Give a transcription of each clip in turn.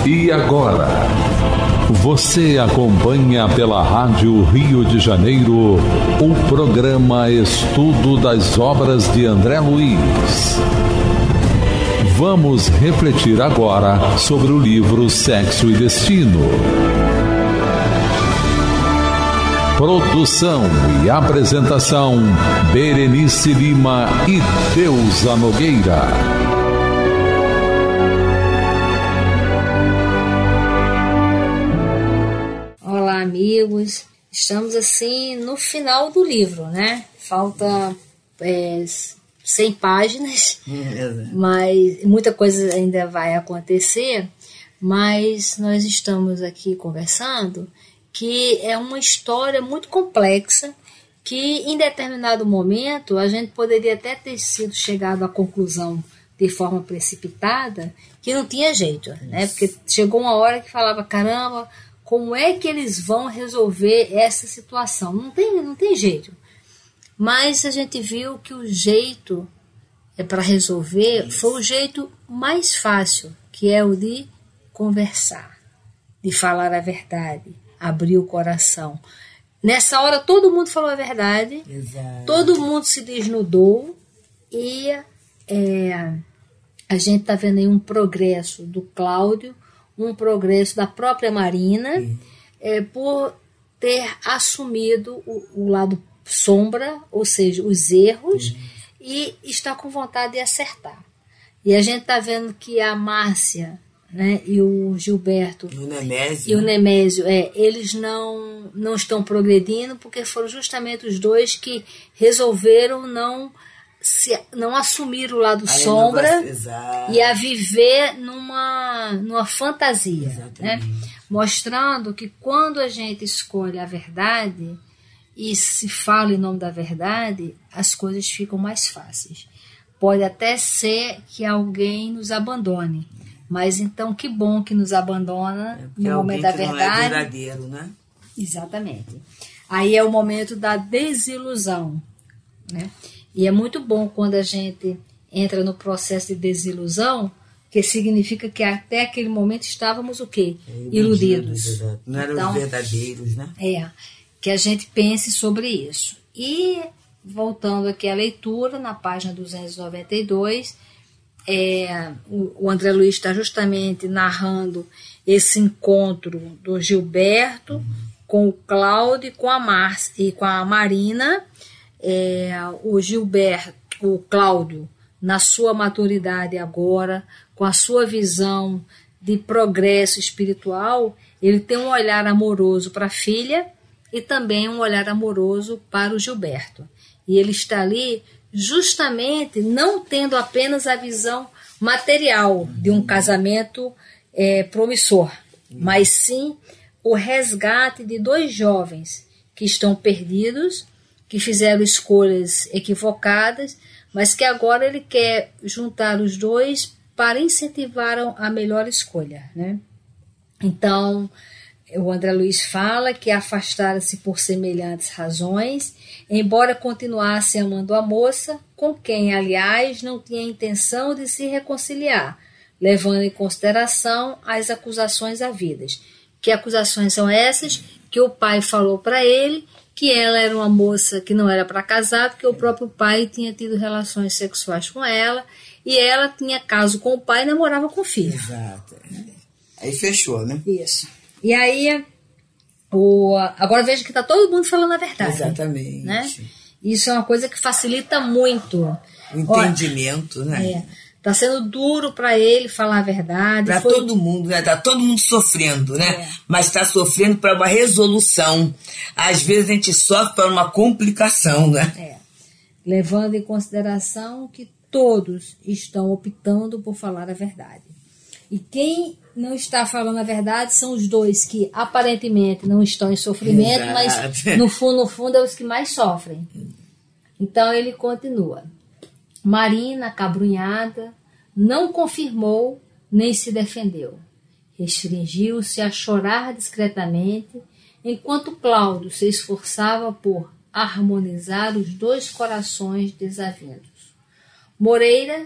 E agora, você acompanha pela Rádio Rio de Janeiro o programa Estudo das Obras de André Luiz. Vamos refletir agora sobre o livro Sexo e Destino. Produção e apresentação, Berenice Lima e Deusa Nogueira. Olá, amigos. Estamos assim no final do livro, né? Falta 100 páginas, mas muita coisa ainda vai acontecer, mas nós estamos aqui conversando que é uma história muito complexa, que em determinado momento a gente poderia até ter sido chegado à conclusão de forma precipitada que não tinha jeito, né? Porque chegou uma hora que falava, caramba, como é que eles vão resolver essa situação? Não tem jeito. Mas a gente viu que o jeito para resolver foi o jeito mais fácil, que é o de conversar, de falar a verdade, abrir o coração. Nessa hora todo mundo falou a verdade. Exato. Todo mundo se desnudou e a gente está vendo aí um progresso do Cláudio, um progresso da própria Marina, por ter assumido o lado sombra, ou seja, os erros, e está com vontade de acertar. E a gente está vendo que a Márcia, né, e o Gilberto e o Nemésio, eles não estão progredindo, porque foram justamente os dois que resolveram não assumir o lado sombra e a viver numa fantasia, né? Mostrando que quando a gente escolhe a verdade e se fala em nome da verdade, as coisas ficam mais fáceis. Pode até ser que alguém nos abandone, mas então que bom que nos abandona no momento da verdade. Não é verdadeiro, né? Exatamente. Aí é o momento da desilusão, né? E é muito bom quando a gente entra no processo de desilusão, que significa que até aquele momento estávamos o quê? Iludidos. Não eram verdadeiros, né? Que a gente pense sobre isso. E voltando aqui à leitura, na página 292, o André Luiz está justamente narrando esse encontro do Gilberto com o Cláudio e com a Márcia e com a Marina. O Cláudio, na sua maturidade agora, com a sua visão de progresso espiritual, ele tem um olhar amoroso para a filha e também um olhar amoroso para o Gilberto. E ele está ali justamente não tendo apenas a visão material de um casamento promissor, mas sim o resgate de dois jovens que estão perdidos, que fizeram escolhas equivocadas, mas que agora ele quer juntar os dois para incentivar a melhor escolha, né? Então, o André Luiz fala que afastaram-se por semelhantes razões, embora continuassem amando a moça, com quem, aliás, não tinha intenção de se reconciliar, levando em consideração as acusações havidas. Que acusações são essas? Que o pai falou para ele que ela era uma moça que não era para casar, porque o próprio pai tinha tido relações sexuais com ela, e ela tinha caso com o pai e namorava com o filho. Exato. Aí fechou, né? Isso. E aí, agora veja que está todo mundo falando a verdade. Exatamente. Né? Isso é uma coisa que facilita muito. O entendimento, né? Está sendo duro para ele falar a verdade. Para todo mundo, né? Está todo mundo sofrendo, né? Mas está sofrendo para uma resolução. Às vezes a gente sofre para uma complicação, né? Levando em consideração que todos estão optando por falar a verdade. E quem não está falando a verdade são os dois que aparentemente não estão em sofrimento, mas no fundo é os que mais sofrem. Então ele continua. Marina, acabrunhada, não confirmou nem se defendeu. Restringiu-se a chorar discretamente, enquanto Cláudio se esforçava por harmonizar os dois corações desavindos. Moreira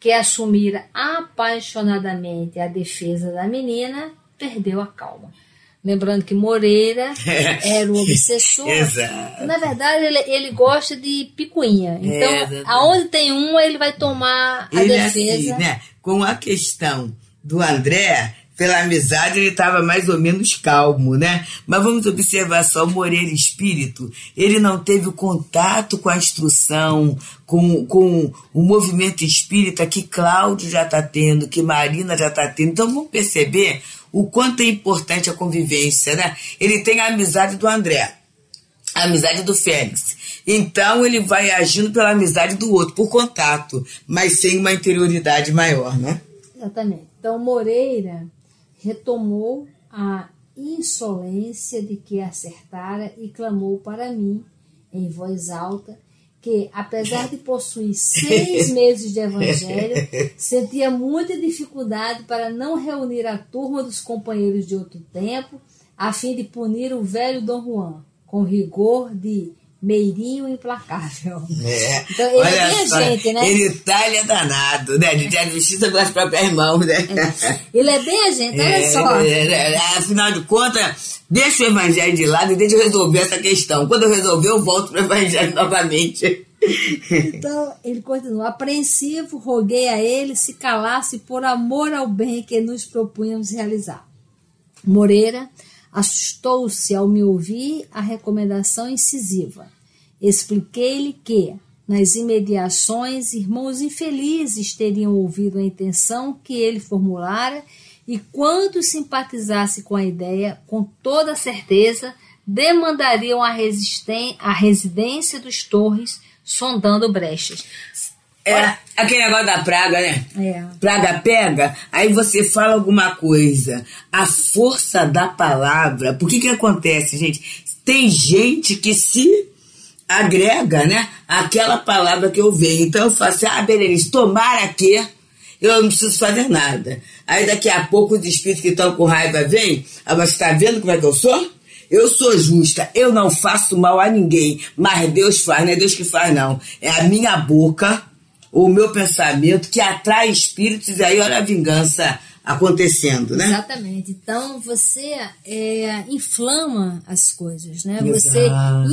que assumira apaixonadamente a defesa da menina, perdeu a calma. Lembrando que Moreira era o obsessor. Exato. Na verdade, ele gosta de picuinha. Então, aonde tem uma, ele vai tomar a defesa. Assim, né? Com a questão do André, pela amizade, ele estava mais ou menos calmo, né? Mas vamos observar só, o Moreira Espírito, ele não teve o contato com a instrução, com o movimento espírita que Cláudio já está tendo, que Marina já está tendo. Então vamos perceber o quanto é importante a convivência, né? Ele tem a amizade do André, a amizade do Félix. Então ele vai agindo pela amizade do outro, por contato, mas sem uma interioridade maior, né? Exatamente. Então Moreira retomou a insolência de que acertara e clamou para mim, em voz alta, que, apesar de possuir 6 meses de evangelho, sentia muita dificuldade para não reunir a turma dos companheiros de outro tempo, a fim de punir o velho Dom Juan, com rigor de meirinho implacável. Então, ele é bem a gente, né? Ele é danado, né? De ter justiça pelas próprias mãos, né? Ele é bem a gente, olha só. Afinal de contas, deixa o evangelho de lado e deixa eu resolver essa questão. Quando eu resolver, eu volto para o evangelho novamente. Então, ele continua. Apreensivo, roguei a ele se calasse por amor ao bem que nos propunhamos realizar. Moreira assustou-se ao me ouvir a recomendação incisiva. Expliquei-lhe que, nas imediações, irmãos infelizes teriam ouvido a intenção que ele formulara e, quanto simpatizasse com a ideia, com toda certeza, demandariam a residência dos Torres, sondando brechas. Aquele negócio da praga, né? Praga pega, aí você fala alguma coisa. A força da palavra, por que acontece, gente? Tem gente que se agrega, né? Aquela palavra que eu vejo. Então eu falo assim, beleza, tomara que eu não preciso fazer nada. Aí daqui a pouco os espíritos que estão com raiva vêm, mas você tá vendo como é que eu sou? Eu sou justa, eu não faço mal a ninguém, mas Deus faz, não é Deus que faz não. É a minha boca, o meu pensamento que atrai espíritos e aí olha a vingança acontecendo, né? Exatamente. Então você inflama as coisas, né? Exato. Você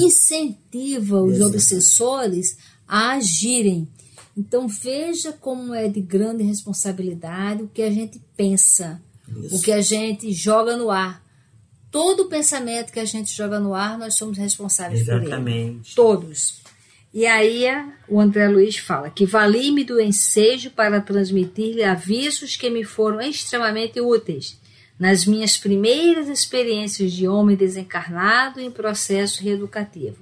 incentiva os obsessores a agirem. Então veja como é de grande responsabilidade o que a gente pensa, o que a gente joga no ar. Todo pensamento que a gente joga no ar, nós somos responsáveis por ele. Todos. E aí o André Luiz fala que vali-me do ensejo para transmitir-lhe avisos que me foram extremamente úteis nas minhas primeiras experiências de homem desencarnado em processo reeducativo.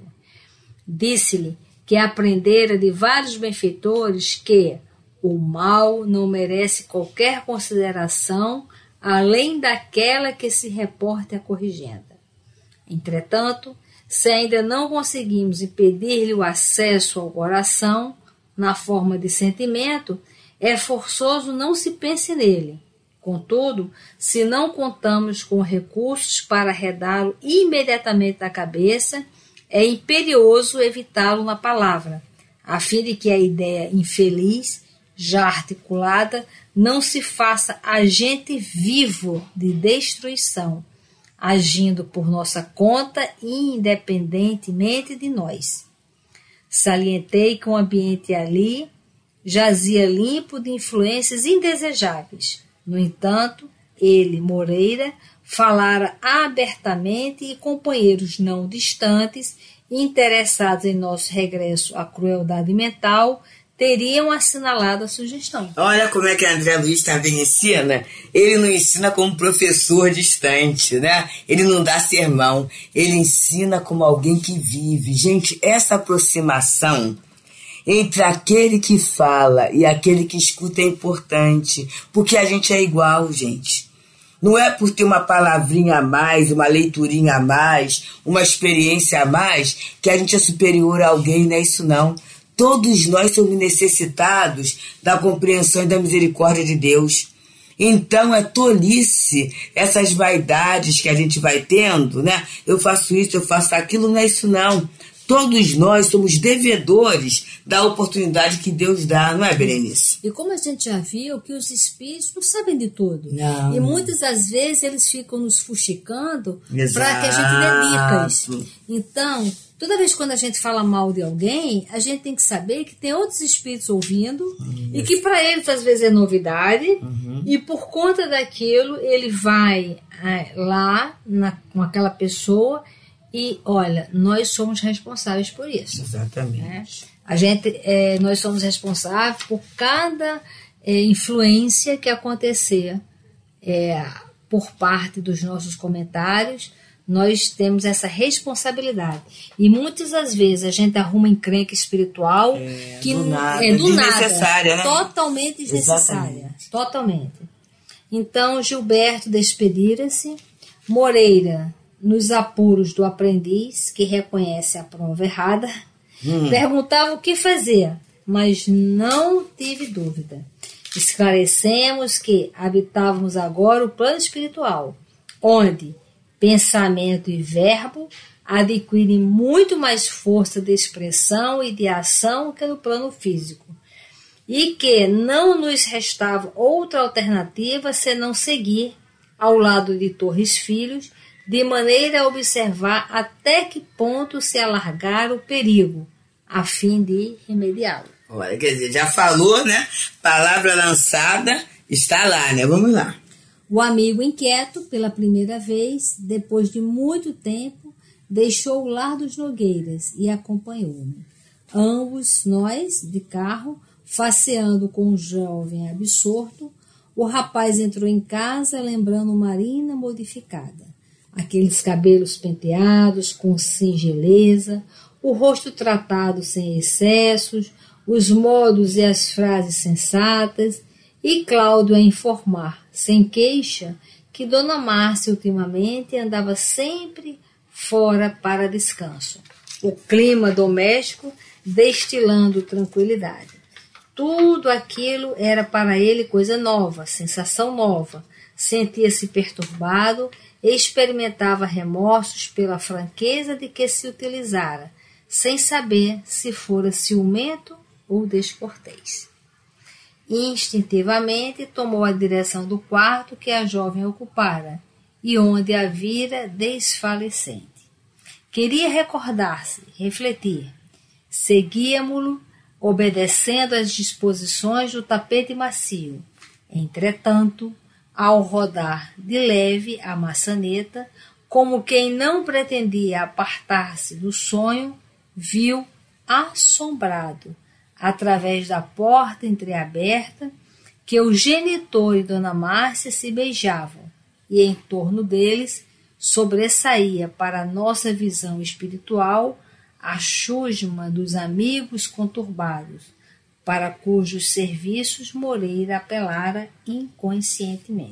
Disse-lhe que aprendera de vários benfeitores que o mal não merece qualquer consideração além daquela que se reporte à corrigenda. Entretanto, se ainda não conseguimos impedir-lhe o acesso ao coração, na forma de sentimento, é forçoso não se pense nele. Contudo, se não contamos com recursos para arredá-lo imediatamente da cabeça, é imperioso evitá-lo na palavra, a fim de que a ideia infeliz, já articulada, não se faça agente vivo de destruição, agindo por nossa conta independentemente de nós. Salientei que o ambiente ali jazia limpo de influências indesejáveis. No entanto, ele, Moreira, falara abertamente e companheiros não distantes, interessados em nosso regresso à crueldade mental, teriam assinalado a sugestão. Olha como é que André Luiz também ensina. Ele não ensina como professor distante, né? Ele não dá sermão. Ele ensina como alguém que vive. Gente, essa aproximação entre aquele que fala e aquele que escuta é importante, porque a gente é igual, gente. Não é por ter uma palavrinha a mais, uma leiturinha a mais, uma experiência a mais, que a gente é superior a alguém, não é isso não. Todos nós somos necessitados da compreensão e da misericórdia de Deus. Então é tolice essas vaidades que a gente vai tendo, né? Eu faço isso, eu faço aquilo, não é isso não. Todos nós somos devedores da oportunidade que Deus dá, não é, Berenice? E como a gente já viu, que os espíritos não sabem de tudo. Não. E muitas das vezes eles ficam nos fuxicando para que a gente dê dicas. Então, toda vez quando a gente fala mal de alguém, a gente tem que saber que tem outros espíritos ouvindo e que para eles às vezes é novidade e por conta daquilo ele vai lá com aquela pessoa e olha, nós somos responsáveis por isso. Exatamente. Né? Nós somos responsáveis por cada influência que acontecer por parte dos nossos comentários. Nós temos essa responsabilidade. E muitas das vezes a gente arruma encrenca espiritual que do nada, desnecessária, né? Totalmente desnecessária. Exatamente. Totalmente. Então, Gilberto despedira-se. Moreira, nos apuros do aprendiz, que reconhece a prova errada, perguntava o que fazer, mas não tive dúvida. Esclarecemos que habitávamos agora o plano espiritual, onde pensamento e verbo adquirem muito mais força de expressão e de ação que no plano físico, e que não nos restava outra alternativa senão seguir ao lado de Torres Filhos, de maneira a observar até que ponto se alargar o perigo, a fim de remediá-lo. Olha, quer dizer, já falou, né? Palavra lançada, está lá, né? Vamos lá. O amigo inquieto, pela primeira vez, depois de muito tempo, deixou o lar dos Nogueiras e acompanhou-me. Ambos nós, de carro, faceando com um jovem absorto, o rapaz entrou em casa lembrando Marina modificada. Aqueles cabelos penteados com singeleza, o rosto tratado sem excessos, os modos e as frases sensatas, e Cláudio a informar, sem queixa, que Dona Márcia ultimamente andava sempre fora para descanso. O clima doméstico destilando tranquilidade. Tudo aquilo era para ele coisa nova, sensação nova. Sentia-se perturbado e experimentava remorsos pela franqueza de que se utilizara, sem saber se fora ciumento ou descortês. Instintivamente tomou a direção do quarto que a jovem ocupara e onde a vira desfalecente. Queria recordar-se, refletir. Seguíamo-lo, obedecendo às disposições do tapete macio. Entretanto, ao rodar de leve a maçaneta, como quem não pretendia apartar-se do sonho, viu, assombrado, através da porta entreaberta, que o genitor e Dona Márcia se beijavam, e em torno deles sobressaía para a nossa visão espiritual a chusma dos amigos conturbados, para cujos serviços Moreira apelara inconscientemente.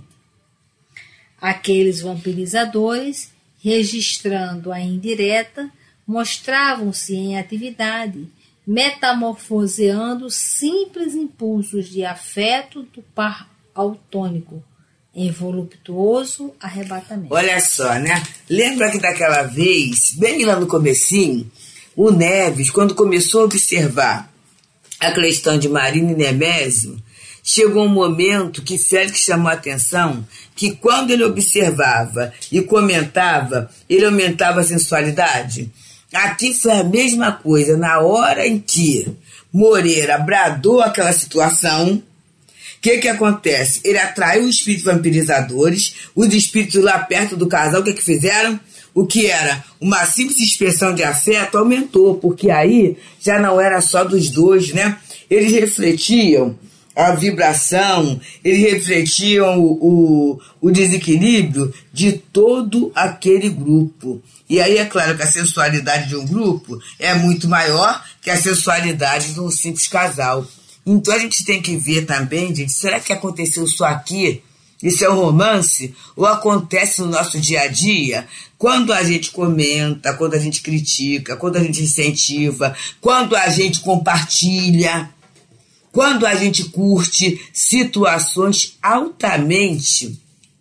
Aqueles vampirizadores, registrando a indireta, mostravam-se em atividade, metamorfoseando simples impulsos de afeto do par autônico, em voluptuoso arrebatamento. Olha só, né? Lembra que daquela vez, bem lá no comecinho, o Neves, quando começou a observar a questão de Marina e Nemésio, chegou um momento que Félix chamou a atenção que quando ele observava e comentava, ele aumentava a sensualidade. Aqui foi a mesma coisa, na hora em que Moreira bradou aquela situação, o que acontece? Ele atraiu os espíritos vampirizadores, os espíritos lá perto do casal, o que fizeram? O que era uma simples expressão de afeto aumentou, porque aí já não era só dos dois, né? Eles refletiam a vibração, eles refletiam o desequilíbrio de todo aquele grupo. E aí é claro que a sensualidade de um grupo é muito maior que a sensualidade de um simples casal. Então a gente tem que ver também, gente, será que aconteceu só aqui? Isso é um romance? Ou acontece no nosso dia a dia? Quando a gente comenta, quando a gente critica, quando a gente incentiva, quando a gente compartilha, quando a gente curte situações altamente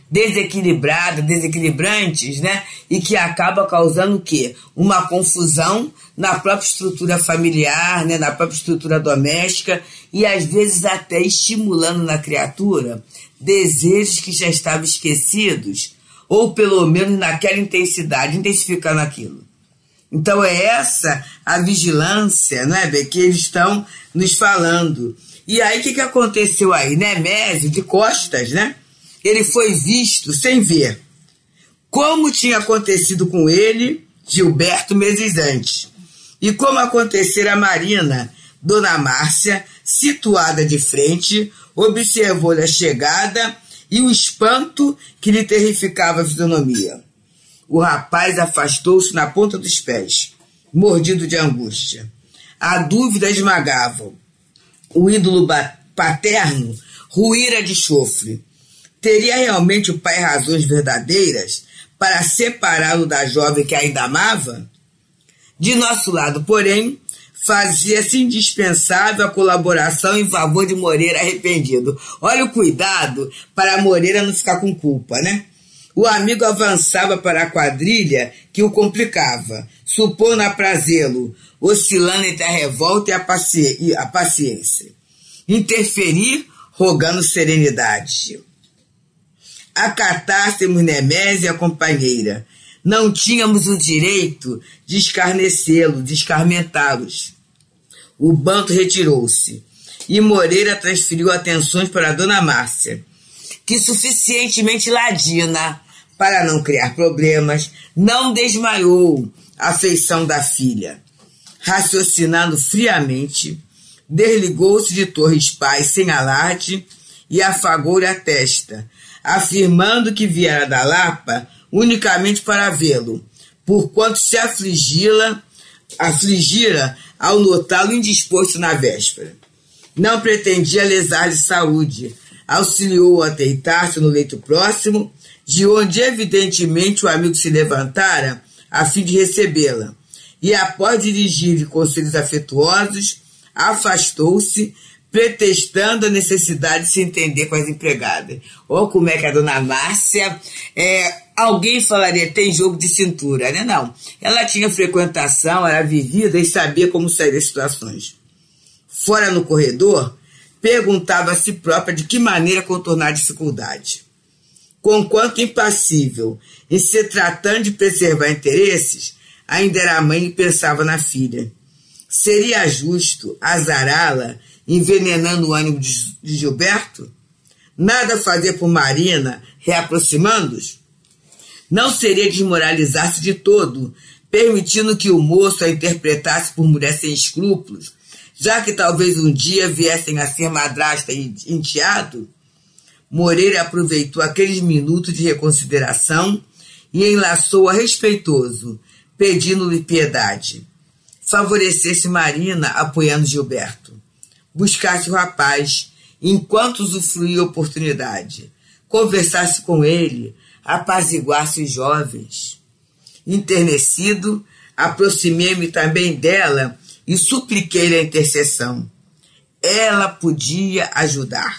desequilibrantes, né? E que acaba causando o quê? Uma confusão na própria estrutura familiar, né? Na própria estrutura doméstica e às vezes até estimulando na criatura desejos que já estavam esquecidos ou pelo menos naquela intensidade, intensificando aquilo. Então é essa a vigilância, né, que eles estão nos falando. E aí o que aconteceu aí? Nemésio, de costas, né? Ele foi visto sem ver, como tinha acontecido com ele, Gilberto, meses antes. E como acontecera a Marina, Dona Márcia, situada de frente, observou-lhe a chegada e o espanto que lhe terrificava a fisionomia. O rapaz afastou-se na ponta dos pés, mordido de angústia. A dúvida esmagava. O ídolo paterno ruíra de chofre. Teria realmente o pai razões verdadeiras para separá-lo da jovem que ainda amava? De nosso lado, porém, fazia-se indispensável a colaboração em favor de Moreira arrependido. Olha o cuidado para Moreira não ficar com culpa, né? O amigo avançava para a quadrilha que o complicava, supondo aprazê-lo, oscilando entre a revolta e a paciência. Interferir, rogando serenidade. Acatássemos Nemésio e a companheira. Não tínhamos o direito de escarnecê-lo, de escarmentá-los. O bando retirou-se e Moreira transferiu atenções para a Dona Márcia, que, suficientemente ladina para não criar problemas, não desmaiou a afeição da filha. Raciocinando friamente, desligou-se de Torres Paz sem alarde e afagou-lhe a testa, afirmando que viera da Lapa unicamente para vê-lo, porquanto se afligira ao notá-lo indisposto na véspera. Não pretendia lesar-lhe saúde, auxiliou-o a deitar-se no leito próximo, de onde evidentemente o amigo se levantara a fim de recebê-la, e após dirigir-lhe conselhos afetuosos, afastou-se, pretextando a necessidade de se entender com as empregadas. Ou como é que a Dona Márcia, alguém falaria, tem jogo de cintura, né? Não. Ela tinha frequentação, era vivida e sabia como sair das situações. Fora no corredor, perguntava a si própria de que maneira contornar a dificuldade. Conquanto impassível, em se tratando de preservar interesses, ainda era a mãe e pensava na filha. Seria justo azará-la, envenenando o ânimo de Gilberto? Nada fazer por Marina, reaproximando-os? Não seria desmoralizar-se de todo, permitindo que o moço a interpretasse por mulher sem escrúpulos, já que talvez um dia viessem a ser madrasta e enteado? Moreira aproveitou aqueles minutos de reconsideração e enlaçou-a respeitoso, pedindo-lhe piedade. Favorecesse Marina, apoiando Gilberto. Buscasse o rapaz, enquanto usufruía a oportunidade. Conversasse com ele, apaziguasse os jovens. Enternecido, aproximei-me também dela e supliquei-lhe a intercessão. Ela podia ajudar.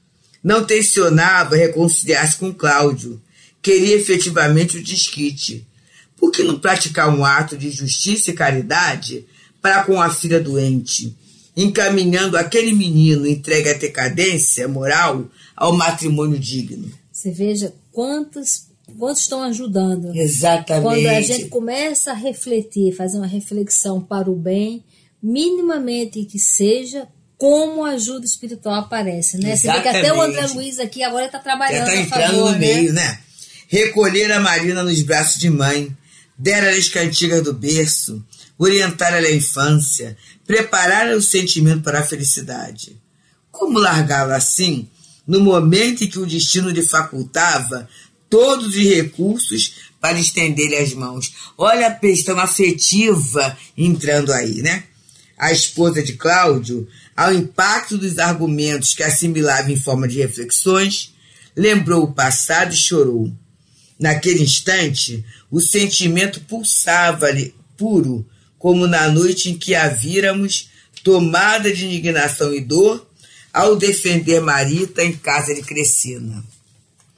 Não tencionava reconciliar-se com Cláudio. Queria efetivamente o desquite. Por que não praticar um ato de justiça e caridade para com a filha doente, encaminhando aquele menino entregue à decadência moral ao matrimônio digno? Você veja quantos estão ajudando. Exatamente. Quando a gente começa a refletir, fazer uma reflexão para o bem, minimamente que seja, como a ajuda espiritual aparece, né? Você vê que até o André Luiz aqui agora está trabalhando. Já está entrando no meio, né? Recolher a Marina nos braços de mãe, dera-lhe as cantigas do berço, orientar-lhe a infância, preparar-lhe o sentimento para a felicidade. Como largá-la assim, no momento em que o destino lhe facultava todos os recursos para estender-lhe as mãos? Olha a questão afetiva entrando aí, né? A esposa de Cláudio, ao impacto dos argumentos que assimilava em forma de reflexões, lembrou o passado e chorou. Naquele instante, o sentimento pulsava-lhe puro, como na noite em que a víramos, tomada de indignação e dor, ao defender Marita em casa de Crescina.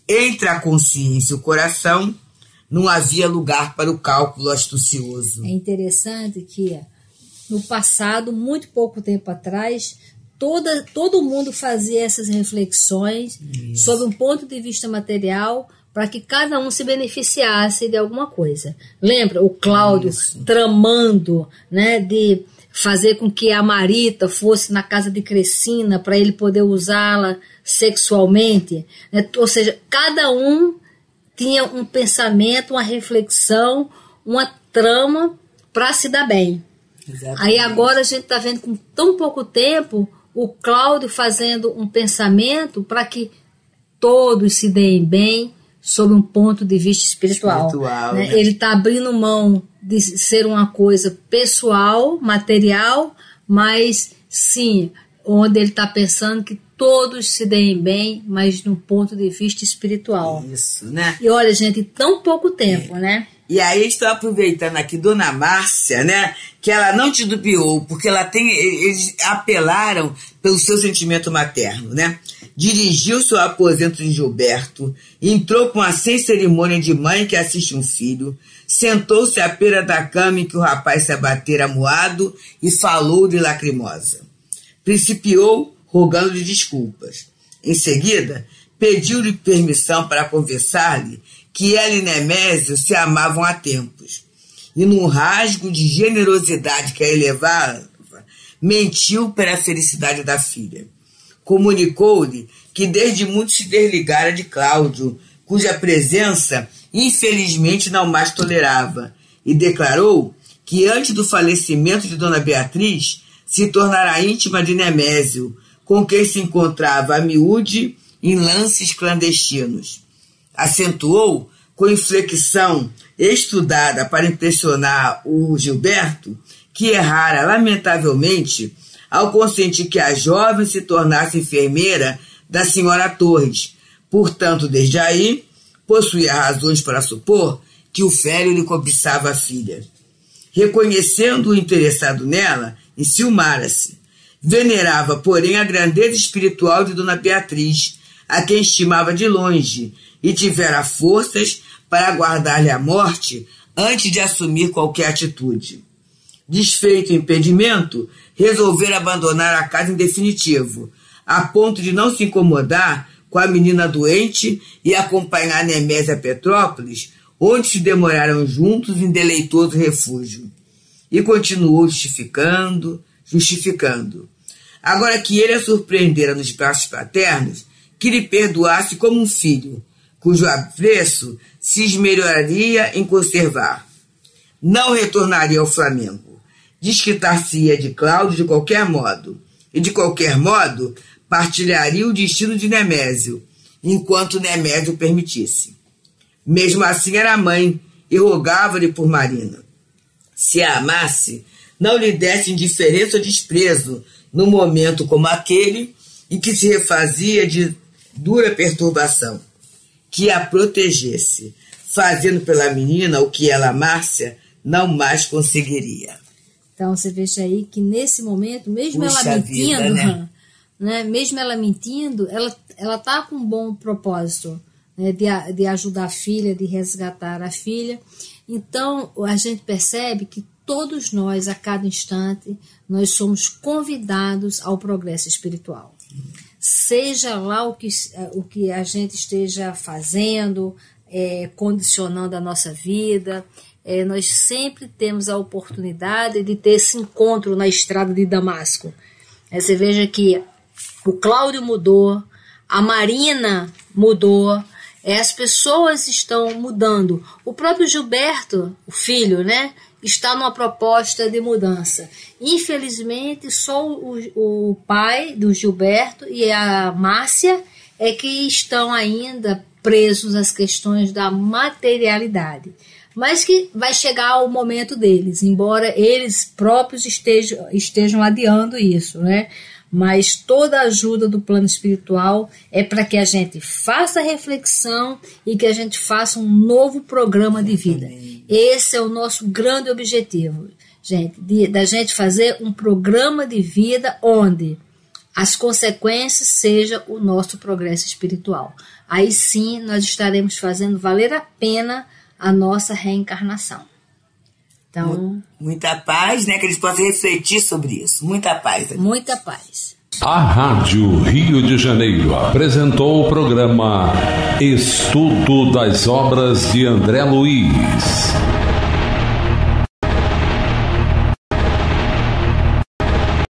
entre a consciência e o coração, não havia lugar para o cálculo astucioso. É interessante que no passado, muito pouco tempo atrás, todo mundo fazia essas reflexões sob um ponto de vista material para que cada um se beneficiasse de alguma coisa. Lembra o Cláudio tramando, né, de fazer com que a Marita fosse na casa de Crescina para ele poder usá-la sexualmente, né? Ou seja, cada um tinha um pensamento, uma reflexão, uma trama para se dar bem. Exatamente. Aí agora a gente está vendo com tão pouco tempo o Cláudio fazendo um pensamento para que todos se deem bem sob um ponto de vista espiritual, né? Né? Ele está abrindo mão de ser uma coisa pessoal, material, mas sim, onde ele está pensando que todos se deem bem, mas num ponto de vista espiritual. Isso, né? E olha, gente, tão pouco tempo, né? E aí estou aproveitando aqui Dona Márcia, né? Que ela não titubeou, porque eles apelaram pelo seu sentimento materno, né? Dirigiu-se ao aposento de Gilberto, entrou com a sem cerimônia de mãe que assiste um filho, sentou-se à beira da cama em que o rapaz se abatera amuado e falou-lhe lacrimosa. Principiou rogando-lhe desculpas. Em seguida, pediu-lhe permissão para confessar-lhe que ela e Nemésio se amavam há tempos. E num rasgo de generosidade que a elevava, mentiu pela felicidade da filha. Comunicou-lhe que desde muito se desligara de Cláudio, cuja presença infelizmente não mais tolerava, e declarou que antes do falecimento de Dona Beatriz se tornará íntima de Nemésio, com quem se encontrava a miúde em lances clandestinos. Acentuou, com inflexão estudada para impressionar o Gilberto, que errara lamentavelmente ao consentir que a jovem se tornasse enfermeira da senhora Torres. Portanto, desde aí, possuía razões para supor que o velho lhe cobiçava a filha. Reconhecendo-o interessado nela, enciumara-se. Venerava, porém, a grandeza espiritual de Dona Beatriz, a quem estimava de longe, e tivera forças para aguardar-lhe a morte antes de assumir qualquer atitude. Desfeito o impedimento, resolvera abandonar a casa em definitivo, a ponto de não se incomodar com a menina doente e acompanhar Nemésio a Petrópolis, onde se demoraram juntos em deleitoso refúgio. E continuou justificando. Agora que ele a surpreendera nos braços paternos, que lhe perdoasse como um filho, cujo apreço se esmeraria em conservar. Não retornaria ao Flamengo. Desquitar-se-ia de Cláudio de qualquer modo, e de qualquer modo partilharia o destino de Nemésio, enquanto Nemésio permitisse. Mesmo assim era mãe, e rogava-lhe por Marina. Se a amasse, não lhe desse indiferença ou desprezo num momento como aquele em que se refazia de dura perturbação, que a protegesse, fazendo pela menina o que ela, Márcia, não mais conseguiria. Então você veja aí que nesse momento, mesmo ela mentindo, vida, né? Mesmo ela mentindo, ela está com um bom propósito, né? de ajudar a filha, de resgatar a filha. Então a gente percebe que todos nós, a cada instante, nós somos convidados ao progresso espiritual. Seja lá o que a gente esteja fazendo, condicionando a nossa vida, nós sempre temos a oportunidade de ter esse encontro na estrada de Damasco. Você veja que o Cláudio mudou, a Marina mudou, as pessoas estão mudando. O próprio Gilberto, o filho, né, está numa proposta de mudança. Infelizmente, só o pai do Gilberto e a Márcia é que estão ainda presos às questões da materialidade. Mas que vai chegar o momento deles, embora eles próprios estejam adiando isso, né? Mas toda a ajuda do plano espiritual é para que a gente faça reflexão e que a gente faça um novo programa de vida. Esse é o nosso grande objetivo, gente, da gente fazer um programa de vida onde as consequências seja o nosso progresso espiritual. Aí sim nós estaremos fazendo valer a pena a nossa reencarnação. Então, muita paz, né? Que eles possam refletir sobre isso. Muita paz. Muita paz. A Rádio Rio de Janeiro apresentou o programa Estudo das Obras de André Luiz.